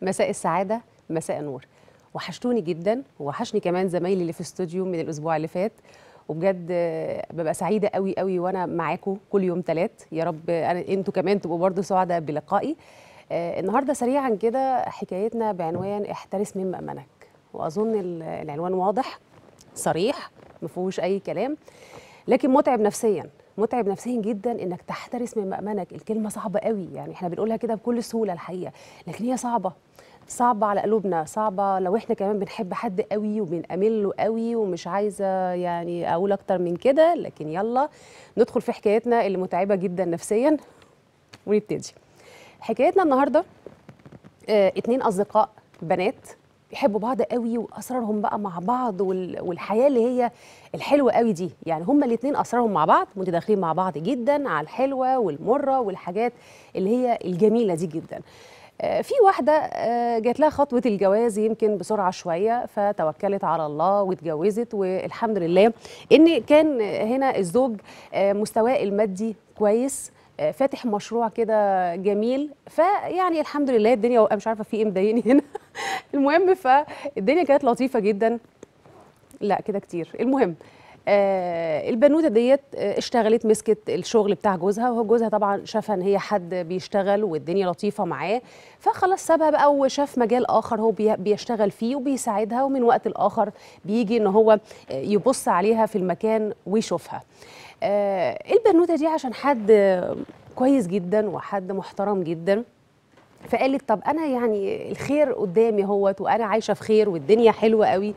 مساء السعادة، مساء النور. وحشتوني جدا، وحشني كمان زمايلي اللي في الاستوديو من الأسبوع اللي فات. وبجد ببقى سعيدة قوي قوي وأنا معاكم كل يوم تلات. يا رب انتوا كمان تبقوا برضو سعداء بلقائي. النهاردة سريعا كده حكايتنا بعنوان احترس من مأمنك، وأظن العنوان واضح صريح مفيهوش أي كلام، لكن متعب نفسيا، متعب نفسيا جدا انك تحترس من مأمنك. الكلمه صعبه قوي، يعني احنا بنقولها كده بكل سهوله الحقيقه، لكن هي صعبه، صعبه على قلوبنا، صعبه لو احنا كمان بنحب حد قوي وبنأمن له قوي. ومش عايزه يعني اقول اكتر من كده، لكن يلا ندخل في حكايتنا اللي متعبه جدا نفسيا ونبتدي. حكايتنا النهارده اتنين اصدقاء بنات بيحبوا بعض قوي، واسرارهم بقى مع بعض، والحياه اللي هي الحلوه قوي دي. يعني هما الاثنين اسرارهم مع بعض، متداخلين مع بعض جدا على الحلوه والمره والحاجات اللي هي الجميله دي جدا. في واحده جات لها خطوه الجواز يمكن بسرعه شويه، فتوكلت على الله واتجوزت، والحمد لله ان كان هنا الزوج مستواه المادي كويس، فاتح مشروع كده جميل. فيعني الحمد لله الدنيا مش عارفه في ايه مضايقني هنا. المهم فالدنيا كانت لطيفه جدا. لا كده كتير. المهم البنوته ديت اشتغلت، مسكت الشغل بتاع جوزها، وهو جوزها طبعا شافها ان هي حد بيشتغل والدنيا لطيفه معاه، فخلاص سابها بقى وشاف مجال اخر هو بيشتغل فيه وبيساعدها، ومن وقت لاخر بيجي ان هو يبص عليها في المكان ويشوفها. البنوته دي عشان حد كويس جدا وحد محترم جدا، فقالت طب انا يعني الخير قدامي اهوت، وانا عايشه في خير والدنيا حلوه قوي.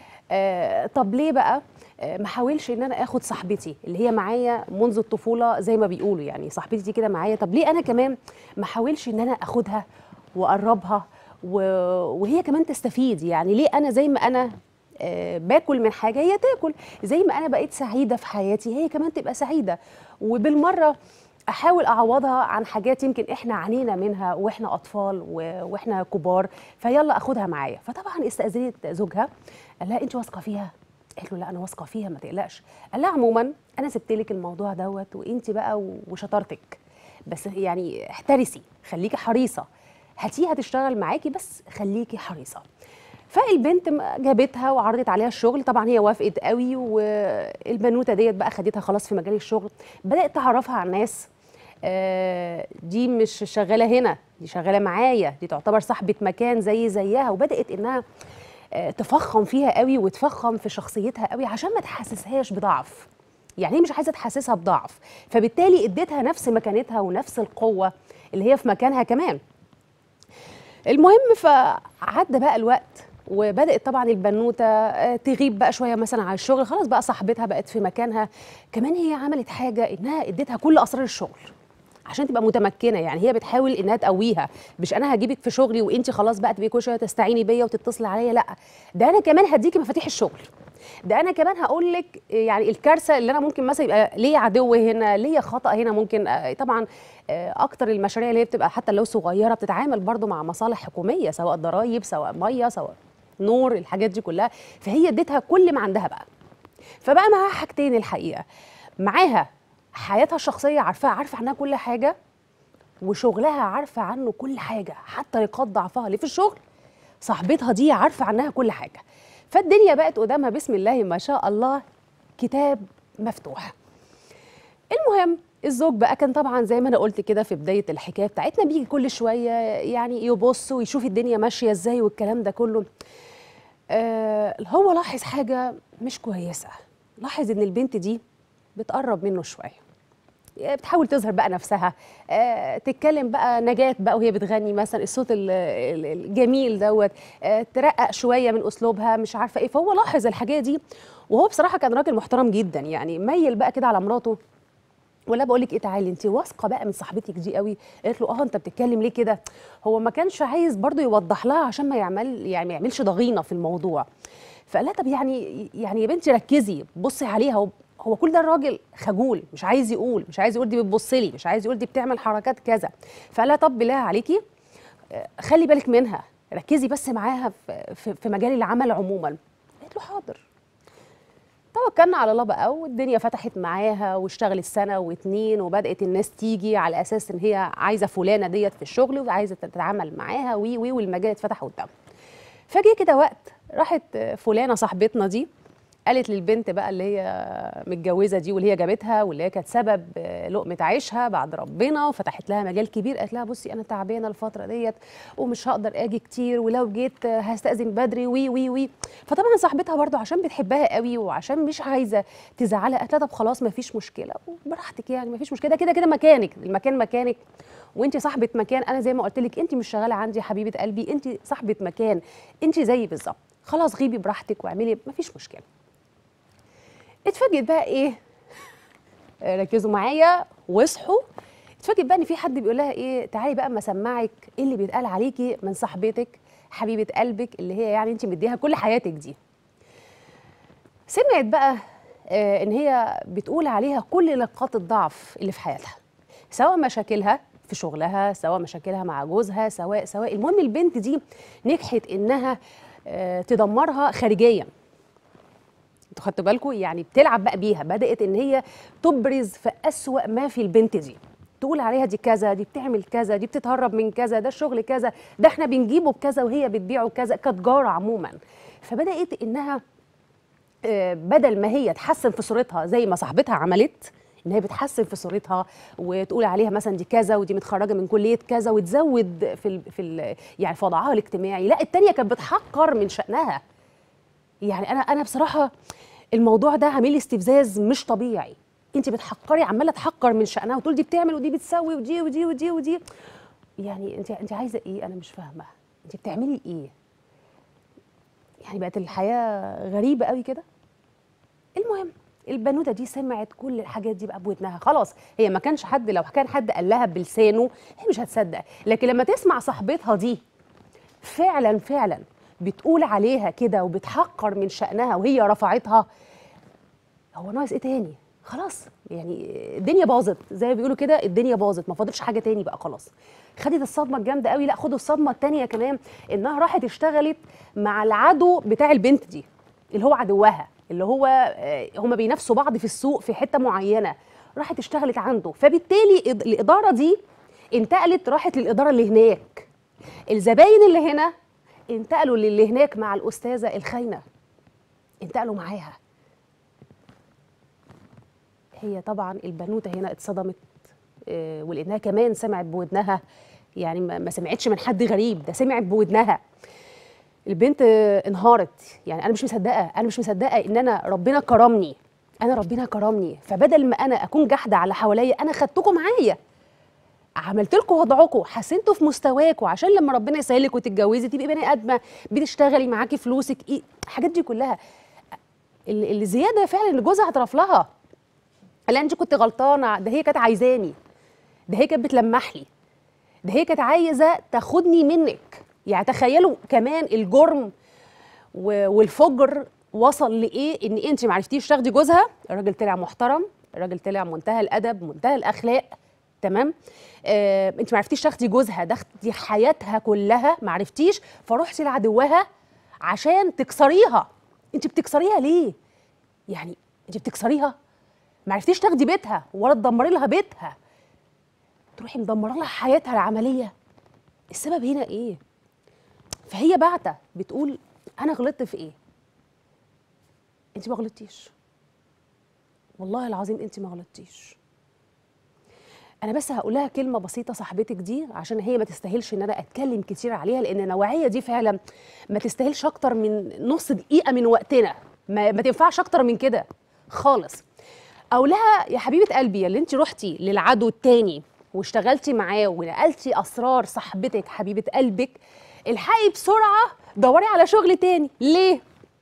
طب ليه بقى ما حاولش ان انا اخد صاحبتي اللي هي معايا منذ الطفوله زي ما بيقولوا، يعني صاحبتي دي كده معايا، طب ليه انا كمان ما حاولش ان انا اخدها واقربها وهي كمان تستفيد؟ يعني ليه انا زي ما انا باكل من حاجه هي تاكل، زي ما انا بقيت سعيده في حياتي هي كمان تبقى سعيده، وبالمره احاول اعوضها عن حاجات يمكن احنا عانينا منها واحنا اطفال واحنا كبار، فيلا اخدها معايا. فطبعا استاذنت زوجها، قال لها انت واثقه فيها؟ قالت له لا انا واثقه فيها ما تقلقش. قال لها عموما انا سبت لك الموضوع دوت، وانت بقى وشطارتك، بس يعني احترسي، خليكي حريصه، هاتيها تشتغل معاكي بس خليكي حريصه. فالبنت جابتها وعرضت عليها الشغل، طبعا هي وافقت قوي، والبنوته ديت بقى خدتها خلاص في مجال الشغل، بدات تعرفها على الناس. دي مش شغاله هنا، دي شغاله معايا، دي تعتبر صاحبه مكان زيها، وبدات انها تفخم فيها قوي وتفخم في شخصيتها قوي عشان ما تحسسهاش بضعف. يعني هي مش عايزه تحسسها بضعف، فبالتالي اديتها نفس مكانتها ونفس القوه اللي هي في مكانها كمان. المهم فعدى بقى الوقت، وبدات طبعا البنوته تغيب بقى شويه مثلا على الشغل، خلاص بقى صاحبتها بقت في مكانها. كمان هي عملت حاجه، انها اديتها كل اسرار الشغل عشان تبقى متمكنه. يعني هي بتحاول انها تقويها، مش انا هجيبك في شغلي وانت خلاص بقى تبقي كل شويه تستعيني بيا وتتصلي عليا، لا، ده انا كمان هديكي مفاتيح الشغل، ده انا كمان هقول لك يعني الكارثه اللي انا ممكن مثلا يبقى ليا عدو هنا، ليا خطا هنا ممكن. طبعا اكتر المشاريع اللي هي بتبقى حتى لو صغيره بتتعامل برضو مع مصالح حكوميه، سواء ضرائب سواء ميه سواء نور، الحاجات دي كلها. فهي اديتها كل ما عندها بقى. فبقى معاها حاجتين الحقيقه، معاها حياتها الشخصيه عارفه عنها كل حاجه، وشغلها عارفه عنه كل حاجه، حتى نقاط ضعفها اللي في الشغل صاحبتها دي عارفه عنها كل حاجه. فالدنيا بقت قدامها بسم الله ما شاء الله كتاب مفتوح. المهم الزوج بقى كان طبعا زي ما انا قلت كده في بدايه الحكايه بتاعتنا، بيجي كل شويه يعني يبص ويشوف الدنيا ماشيه ازاي والكلام ده كله. هو لاحظ حاجه مش كويسه، لاحظ ان البنت دي بتقرب منه شويه، بتحاول تظهر بقى نفسها، تتكلم بقى نجاة بقى وهي بتغني مثلا الصوت الجميل دوت، ترقق شويه من اسلوبها مش عارفه ايه. فهو لاحظ الحاجه دي، وهو بصراحه كان راجل محترم جدا، يعني ميل بقى كده على مراته، ولا بقول لك ايه، تعالي انت واثقه بقى من صاحبتك دي قوي. قالت له انت بتتكلم ليه كده؟ هو ما كانش عايز برضو يوضح لها عشان ما يعملش ضغينه في الموضوع. فقال لها طب يعني يا بنتي ركزي بصي عليها، هو كل ده الراجل خجول، مش عايز يقول دي بتبص لي، مش عايز يقول دي بتعمل حركات كذا. فقال لها طب بالله عليكي خلي بالك منها، ركزي بس معاها في مجال العمل عموما. قالت له حاضر. توكلنا على الله بقى، والدنيا فتحت معاها واشتغلت سنه واتنين، وبدات الناس تيجي على اساس ان هي عايزه فلانه ديت في الشغل وعايزه تتعامل معاها والمجال اتفتح قدامها. فجه كده وقت راحت فلانه صاحبتنا دي قالت للبنت بقى اللي هي متجوزه دي واللي هي جابتها واللي هي كانت سبب لقمه عيشها بعد ربنا وفتحت لها مجال كبير، قالت لها بصي انا تعبانه الفتره ديت ومش هقدر اجي كتير، ولو جيت هستأذن بدري وي وي وي. فطبعا صاحبتها برضو عشان بتحبها قوي وعشان مش عايزه تزعلها قالت لها طب خلاص ما فيش مشكله براحتك، يعني ما فيش مشكله، كده كده مكانك، المكان مكانك وانت صاحبه مكان. انا زي ما قلت لك انت مش شغاله عندي يا حبيبه قلبي، انت صاحبه مكان، انت زيي بالظبط، خلاص غيبي براحتك واعملي ما فيش مشكله. اتفاجئت بقى ايه، ركزوا معايا واصحوا، اتفاجئت بقى ان في حد بيقول لها ايه تعالي بقى اما اسمعك ايه اللي بيتقال عليكي من صاحبتك حبيبه قلبك اللي هي يعني انت مديها كل حياتك دي. سمعت بقى ان هي بتقول عليها كل نقاط الضعف اللي في حياتها، سواء مشاكلها في شغلها، سواء مشاكلها مع جوزها، سواء المهم البنت دي نجحت انها تدمرها خارجيا. انتوا خدتوا بالكم؟ يعني بتلعب بقى بيها، بدأت ان هي تبرز في أسوأ ما في البنت دي، تقول عليها دي كذا، دي بتعمل كذا، دي بتتهرب من كذا، ده الشغل كذا، ده احنا بنجيبه بكذا وهي بتبيعه كذا، كتجارة عموما. فبدأت انها بدل ما هي تحسن في صورتها زي ما صاحبتها عملت، ان هي بتحسن في صورتها وتقول عليها مثلا دي كذا ودي متخرجه من كليه كذا وتزود يعني في وضعها الاجتماعي، لا التانيه كانت بتحقر من شأنها. يعني انا بصراحه الموضوع ده عامل لي استفزاز مش طبيعي. انت بتحقري، عماله تحقر من شأنها وتقول دي بتعمل ودي بتسوي ودي ودي ودي ودي. يعني انت عايزه ايه؟ انا مش فاهمه انت بتعملي ايه. يعني بقت الحياه غريبه قوي كده. المهم البنوته دي سمعت كل الحاجات دي بقى بودنها، خلاص هي ما كانش حد، لو كان حد قال لها بلسانه هي مش هتصدق، لكن لما تسمع صاحبتها دي فعلا فعلا بتقول عليها كده وبتحقر من شأنها وهي رفعتها، هو ناقص ايه تاني؟ خلاص يعني الدنيا باظت زي ما بيقولوا كده، الدنيا باظت ما فاضلش حاجه تاني بقى خلاص. خدت الصدمه الجامده قوي، لا خدوا الصدمه التانيه كمان، انها راحت اشتغلت مع العدو بتاع البنت دي اللي هو عدوها، اللي هو هما بينافسوا بعض في السوق في حته معينه، راحت اشتغلت عنده، فبالتالي الاداره دي انتقلت راحت للاداره اللي هناك، الزباين اللي هنا انتقلوا للي هناك مع الاستاذه الخاينه، انتقلوا معاها. هي طبعا البنوته هنا اتصدمت، ولانها كمان سمعت بودنها، يعني ما سمعتش من حد غريب، ده سمعت بودنها. البنت انهارت، يعني انا مش مصدقه ان انا ربنا كرمني، ربنا كرمني، فبدل ما انا اكون جحده على حواليا انا خدتكم معايا، عملت لكم وضعكم، حسنتوا في مستواكم عشان لما ربنا يسهلك وتتجوزي تبقي بني ادمه بتشتغلي معاكي فلوسك، ايه الحاجات دي كلها. اللي زياده فعلا ان جوزها اعترف لها، لا انت كنت غلطانه، ده هي كانت عايزاني، ده هي كانت بتلمح لي، ده هي كانت عايزه تاخدني منك. يعني تخيلوا كمان الجرم والفجر وصل لايه، ان انت ما عرفتيش تاخدي جوزها، الراجل طلع محترم، الراجل طلع منتهى الادب منتهى الاخلاق، تمام، انت ما عرفتيش تاخدي جوزها، تاخدي حياتها كلها ما عرفتيش، فروحتي لعدوها عشان تكسريها. انت بتكسريها ليه؟ يعني انت بتكسريها، ما عرفتيش تاخدي بيتها ولا تدمري لها بيتها، تروحي مدمره لها حياتها العمليه. السبب هنا ايه؟ فهي بعتة بتقول انا غلطت في ايه؟ انت ما غلطتيش، والله العظيم انت ما غلطتيش. انا بس هقول لها كلمه بسيطه صاحبتك دي عشان هي ما تستاهلش ان انا اتكلم كتير عليها، لان النوعيه دي فعلا ما تستاهلش اكتر من نص دقيقه من وقتنا، ما تنفعش اكتر من كده خالص. اقول لها يا حبيبه قلبي يا اللي انت رحتي للعدو التاني واشتغلتي معاه ونقلتي اسرار صاحبتك حبيبه قلبك، الحقي بسرعه دوري على شغل تاني. ليه؟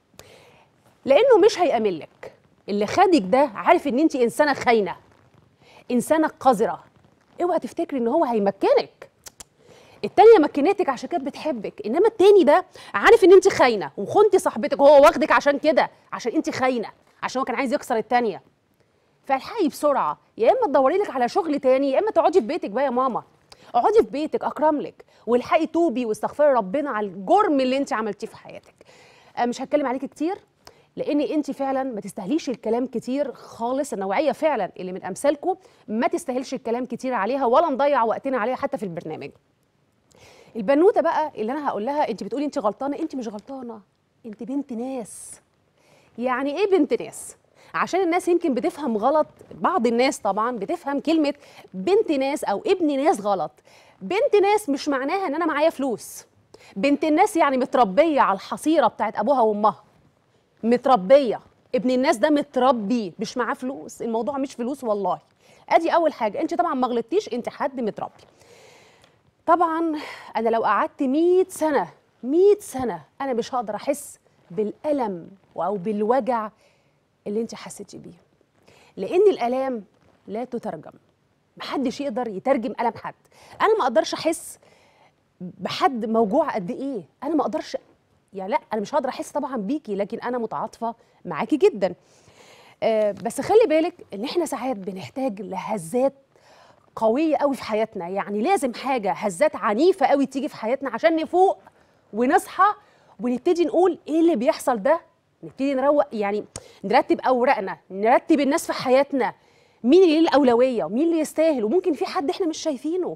لانه مش هيأمن لك، اللي خدك ده عارف ان انت انسانه خاينه، انسانه قذره، اوعى تفتكري ان هو هيمكنك. التانية مكنتك عشان كانت بتحبك، انما التاني ده عارف ان انت خاينه وخنتي صاحبتك، هو واخدك عشان كده، عشان انت خاينه، عشان هو كان عايز يكسر التانية. فالحقي بسرعه، يا اما تدوري لك على شغل تاني يا اما تقعدي في بيتك بقى يا ماما، اقعدي في بيتك اكرم لك، والحقي توبي واستغفري ربنا على الجرم اللي انت عملتيه في حياتك. مش هتكلم عليكي كتير، لان انت فعلا ما تستاهليش الكلام كتير خالص. النوعيه فعلا اللي من امثالكم ما تستاهلش الكلام كتير عليها ولا نضيع وقتنا عليها حتى في البرنامج. البنوته بقى اللي انا هقول لها انت بتقولي انت غلطانه، انت مش غلطانه، انت بنت ناس. يعني ايه بنت ناس؟ عشان الناس يمكن بتفهم غلط، بعض الناس طبعا بتفهم كلمه بنت ناس او ابن ناس غلط. بنت ناس مش معناها ان انا معايا فلوس. بنت الناس يعني متربيه على الحصيره بتاعت ابوها وامها، متربيه. ابن الناس ده متربي مش معاه فلوس، الموضوع مش فلوس والله. ادي اول حاجه، انت طبعا ما غلطتيش، انت حد متربي. طبعا انا لو قعدت 100 سنه 100 سنه انا مش هقدر احس بالالم او بالوجع اللي انت حسيتي بيه، لان الالام لا تترجم. محدش يقدر يترجم الم حد. انا ما اقدرش احس بحد موجوع قد ايه، انا ما اقدرش، يعني لا انا مش هقدر احس طبعا بيكي، لكن انا متعاطفه معاكي جدا. بس خلي بالك ان احنا ساعات بنحتاج لهزات قويه قوي في حياتنا، يعني لازم حاجه هزات عنيفه قوي تيجي في حياتنا عشان نفوق ونصحى ونبتدي نقول ايه اللي بيحصل ده. نبتدي نروق، يعني نرتب اوراقنا، نرتب الناس في حياتنا، مين اللي ليه الاولويه ومين اللي يستاهل، وممكن في حد احنا مش شايفينه.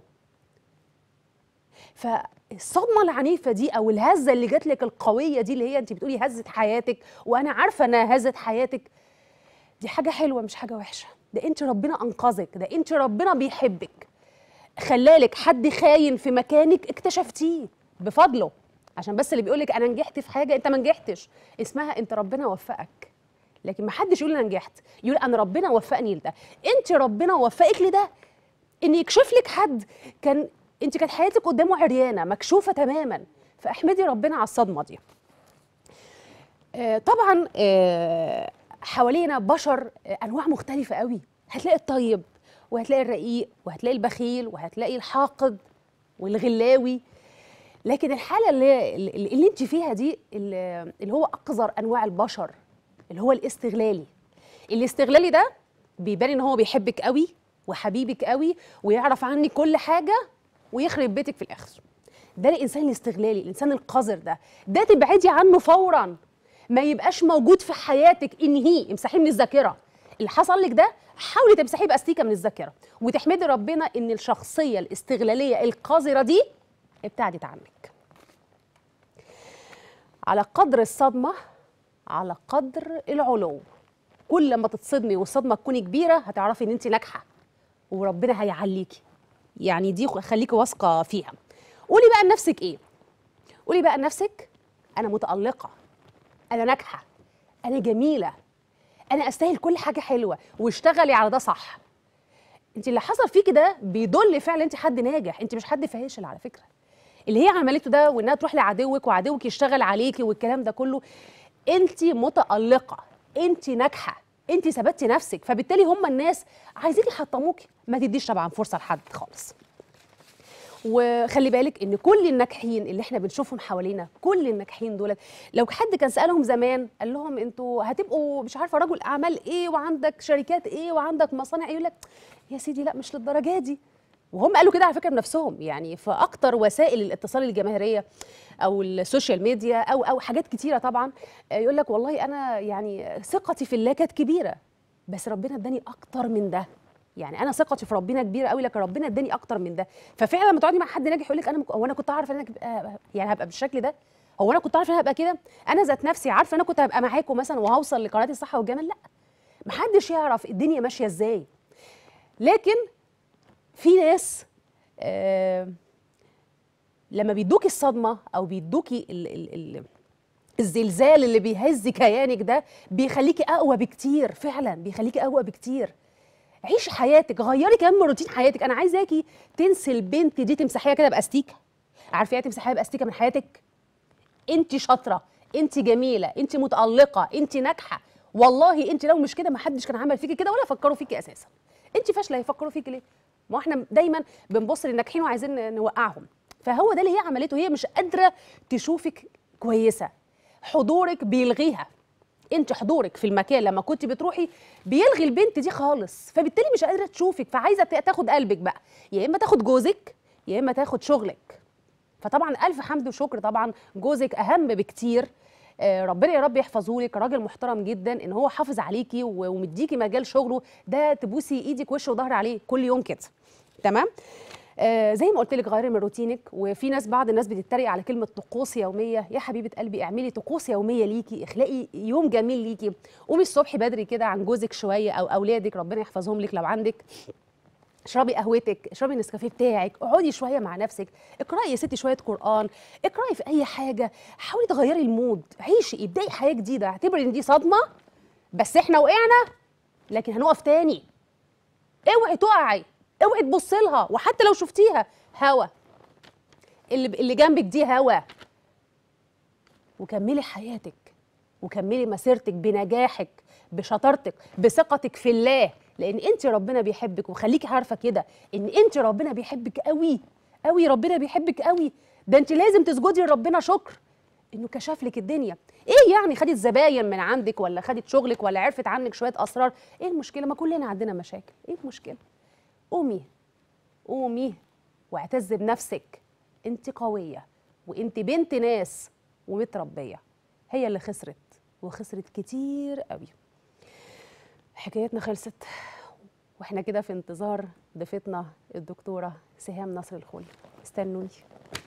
فالصدمه العنيفه دي او الهزه اللي جات لك القويه دي، اللي هي انت بتقولي هزه حياتك، وانا عارفه انها هزه حياتك، دي حاجه حلوه مش حاجه وحشه. ده انت ربنا انقذك، ده انت ربنا بيحبك، خلالك حد خاين في مكانك اكتشفتيه بفضله. عشان بس اللي بيقولك انا نجحت في حاجه، انت ما نجحتش، اسمها انت ربنا وفقك. لكن ما حدش يقول انا نجحت، يقول انا ربنا وفقني لده. انت ربنا وفقك لده، ان يكشف لك حد انت كانت حياتك قدامه عريانه مكشوفه تماما، فاحمدي ربنا على الصدمه دي. طبعا حوالينا بشر انواع مختلفه قوي، هتلاقي الطيب وهتلاقي الرقيق وهتلاقي البخيل وهتلاقي الحاقد والغلاوي. لكن الحاله اللي انت فيها دي اللي هو اقذر انواع البشر، اللي هو الاستغلالي ده بيبان ان هو بيحبك قوي وحبيبك قوي ويعرف عنك كل حاجه ويخرب بيتك في الاخر. ده الانسان الاستغلالي، الانسان القذر ده تبعدي عنه فورا، ما يبقاش موجود في حياتك، انهيه، امسحيه من الذاكره. اللي حصل لك ده حاولي تمسحيه باستيكه من الذاكره، وتحمدي ربنا ان الشخصيه الاستغلاليه القذره دي ابتعدت عنك. على قدر الصدمه على قدر العلو. كل ما تتصدمي والصدمه تكوني كبيره هتعرفي ان انت ناجحه وربنا هيعليكي، يعني دي خليكي واثقه فيها. قولي بقى لنفسك ايه؟ قولي بقى لنفسك انا متالقه، انا ناجحه، انا جميله، انا استاهل كل حاجه حلوه، واشتغلي على ده صح. انت اللي حصل فيكي ده بيدل فعلا انت حد ناجح، انت مش حد فاشل على فكره. اللي هي عملته ده وانها تروح لعدوك وعدوك يشتغل عليكي والكلام ده كله، انت متالقه، انت ناجحه، انت ثبتي نفسك، فبالتالي هم الناس عايزين يحطموكي. ما تديش طبعا فرصه لحد خالص. وخلي بالك ان كل الناجحين اللي احنا بنشوفهم حوالينا، كل الناجحين دولت لو حد كان سالهم زمان قال لهم انتوا هتبقوا مش عارفه رجل اعمال ايه وعندك شركات ايه وعندك مصانع ايه، يقول لك يا سيدي لا مش للدرجه دي. وهم قالوا كده على فكره بنفسهم، يعني في اكتر وسائل الاتصال الجماهيريه او السوشيال ميديا او حاجات كتيره طبعا، يقول لك والله انا يعني ثقتي في الله كانت كبيره بس ربنا اداني اكتر من ده. يعني انا ثقتي في ربنا كبيره قوي لكن ربنا اداني اكتر من ده. ففعلا لما تقعدي مع حد ناجح يقول لك هو انا كنت اعرف ان انا يعني هبقى بالشكل ده، هو انا كنت اعرف ان انا هبقى كده، انا ذات نفسي عارفه ان انا كنت هبقى معاكم مثلا وهوصل لقناه الصحه والجمال. لا، محدش يعرف الدنيا ماشيه ازاي. لكن في ناس لما بيدوكي الصدمه او بيدوكي الزلزال اللي بيهز كيانك ده بيخليكي اقوى بكتير، فعلا بيخليكي اقوى بكتير. عيشي حياتك، غيري كمان من روتين حياتك. انا عايزاكي تنسي البنت دي تمسحيها كده باستيكه. عارفه ايه تمسحيها باستيكه من حياتك؟ انت شاطره، انت جميله، انت متالقه، انت ناجحه. والله انت لو مش كده ما حدش كان عمل فيكي كده ولا فكروا فيكي اساسا. انت فاشله هيفكروا فيكي ليه؟ ما احنا دايما بنبص للناجحين وعايزين نوقعهم. فهو ده اللي هي عملته، هي مش قادره تشوفك كويسه، حضورك بيلغيها. انت حضورك في المكان لما كنت بتروحي بيلغي البنت دي خالص، فبالتالي مش قادره تشوفك، فعايزه تاخد قلبك بقى، يا اما تاخد جوزك يا اما تاخد شغلك. فطبعا الف حمد وشكر، طبعا جوزك اهم بكتير ربنا يا رب يحفظه لك، راجل محترم جدا، ان هو حافظ عليكي ومديكي مجال شغله، ده تبوسي ايدك وش وظهر عليه كل يوم كده. تمام. زي ما قلت لك غيري من روتينك. وفي ناس، بعض الناس بتتريق على كلمه طقوس يوميه. يا حبيبه قلبي اعملي طقوس يوميه ليكي، اخلقي يوم جميل ليكي. قومي الصبح بدري كده عن جوزك شويه او اولادك، ربنا يحفظهم لك لو عندك. اشربي قهوتك، اشربي النسكافيه بتاعك، اقعدي شويه مع نفسك، اقراي يا ستي شويه قران، اقراي في اي حاجه، حاولي تغيري المود، عيشي، ابداي حياه جديده، اعتبري ان دي صدمه بس احنا وقعنا لكن هنقف تاني. اوعي تقعي، اوعي تبصي لها، وحتى لو شفتيها هوا، اللي جنبك دي هوا. وكملي حياتك، وكملي مسيرتك بنجاحك، بشطارتك، بثقتك في الله، لان انت ربنا بيحبك. وخليكي عارفه كده ان انت ربنا بيحبك قوي قوي، ربنا بيحبك قوي. ده انت لازم تسجدي لربنا شكر انه كشف لك الدنيا. ايه يعني خدت زباين من عندك، ولا خدت شغلك، ولا عرفت عنك شويه اسرار؟ ايه المشكله؟ ما كلنا عندنا مشاكل، ايه المشكله؟ قومي، قومي واعتزي بنفسك. انت قويه، وانت بنت ناس ومتربيه. هي اللي خسرت، وخسرت كتير قوي. حكايتنا خلصت، واحنا كده في انتظار ضيفتنا الدكتوره سهام نصر الخولي. استنوني.